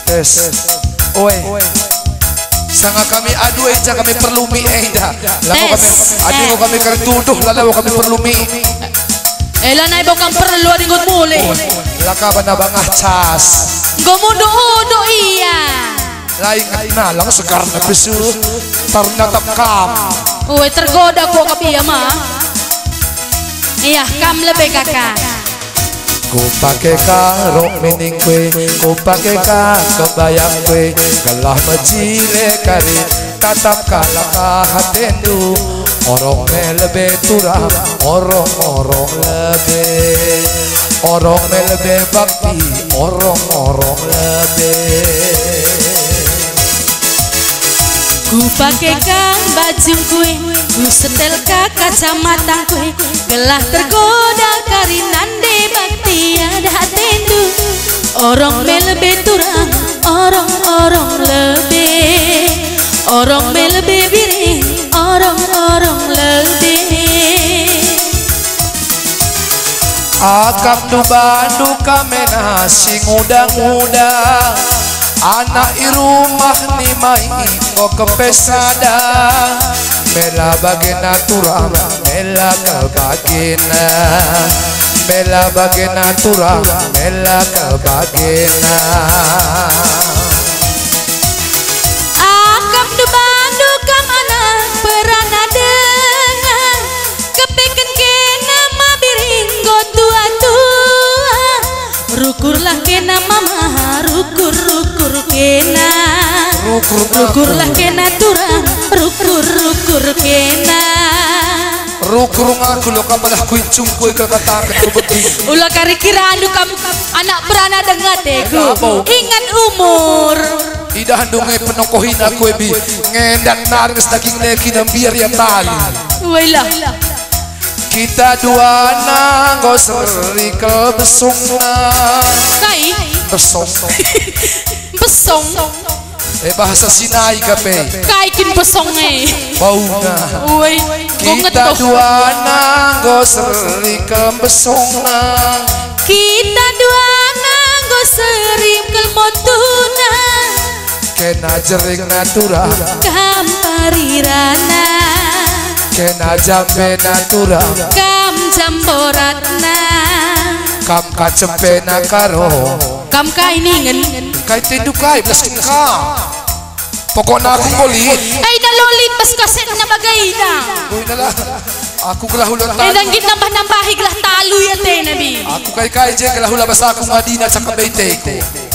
tes oi sanga kami adu aja kami perlu mi aja lalu kami adu kami kertuduh lalu kami perlu mi elanay bokang perlu adingot muli laka ba na bangah cas gomudo-udo iya lain na lang segar na pisu taruna tapkam uwe tergoda ko kapiya ma iya kam lebih kakak ku pakai karo mining kue ku pakai kebayang kue gelah majile kari tatap kalaka hatendu orang lebih turah orang lebih bakti orang lebih ku pakai baju kue ku setel kacamata kue gelah tergoda kari nande bakti ada tendu orang lebih turang orang lebih biring orang lebih akap du bandu kamena sing udang-udang anak irumah ni mai kok kepesada mela bagena turang mela kebagena mela bagena turang mela kebagena akap du bandu kamana perana dengan kepeken kena mabiring go tua-tua rukurlah kena mama rukur kena rukurlah kena turang rukur kena rukur ngaku lo kapalah kuin cungkuy kakatakan kubeti ulah kari kira anu kamu anak berana dengat ego ingat umur idah handungai penokohin aku ebi ngendan naris daging leki dan biar ya tali wailah kita dua nanggo seri ke besungna kai besong besong bahasa Sinai kape kaikin besong baunya woi kita dua nanggo seri ke besungna kita dua nanggo seri ke motuna kena jering natura kamparirana kena jambe natura kam jamboratna kam kacepe nakaro kam kainingen kai tindu kai belas ka pokoknya aku ngolit ay nalolit pas kaset na bagay na uy nalah aku kelahula ay nanggit nambah-nambahi gelah talo ya te nabi aku kai je kelahula basa aku ngadina sa kabeite ko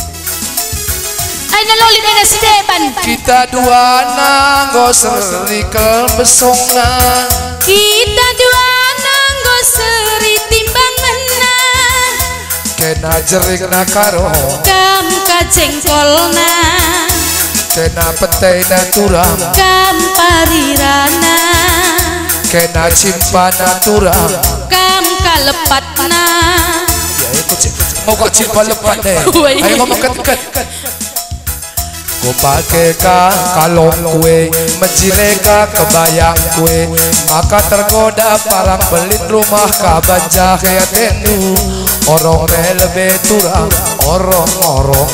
ay nalolit ay na si Deban kita dua nanggo seri kembesongna kita dua nanggo seri timbangan na kena jering nakaro kam kacengkolna kena petai natura kam parirana kena cimpa natura kam kalepatna ya ikut mau kok cimpa lepat deh ayo ngomong ket ku pakai kalong kue menjileka kebayang kue maka tergoda parang belit rumah kabajah ya tendu orang lebih turang orang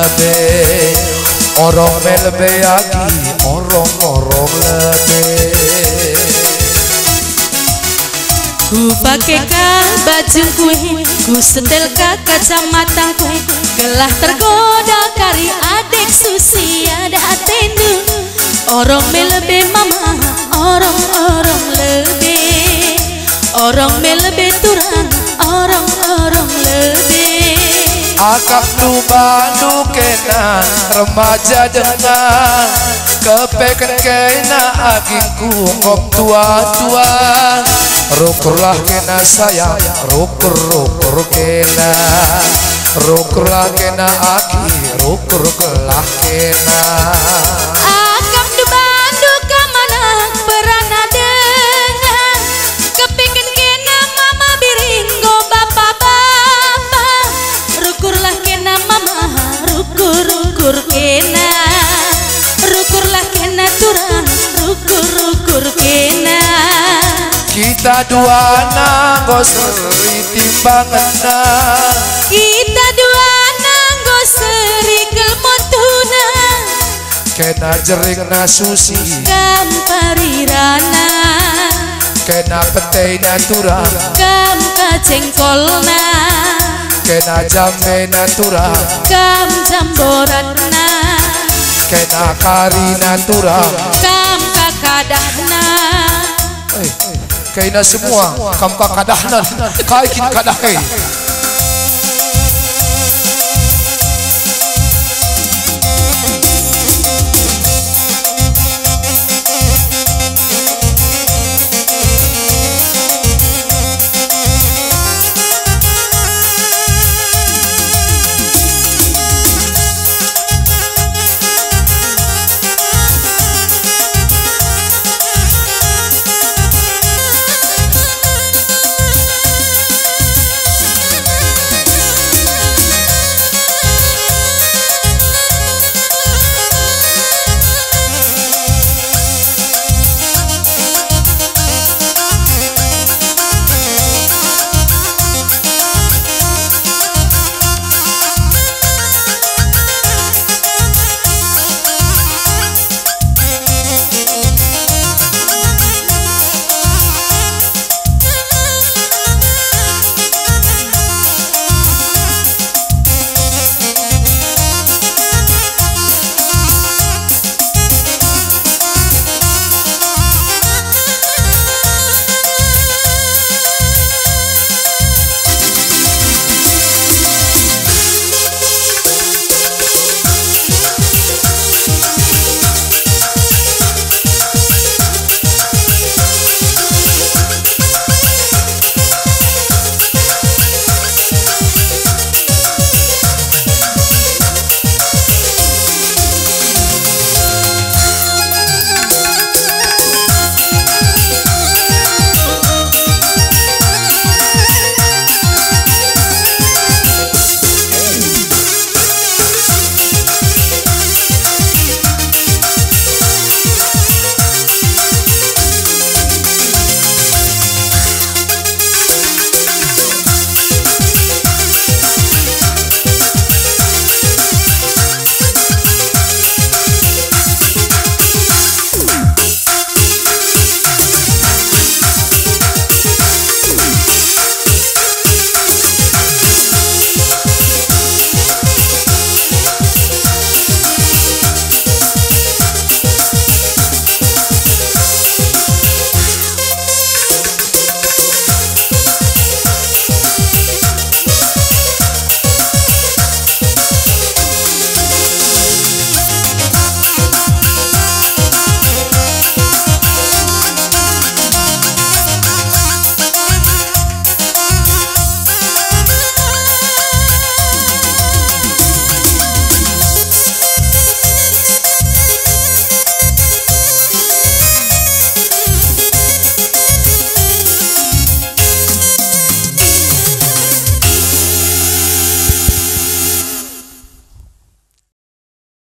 lebih lagi orang lebih ku pakai baju kue ku setel kacamata kue gelah tergoda kari adik susi ada tendu orang lebih mama orang lebih turang orang lebih akap tu bandu kena remaja dengan kepeken kena agingku ngok tua rukurlah kena sayang rukur kena rukurlah kena aki rukur kelah kena akam du bandu kamana perana dengan kepingin kena mama biringgo bapak rukurlah kena mama rukur kena rukurlah kena turang rukur kena kita dua nanggo seri timbangan kita dua nanggo seri kelmotu kena jering na susi kam parirana kena petai natura kam kacengkolna kena jame natura kam jamborana kena kari natura kam kakadahna kena semua kam kakadahna kaikin kadakai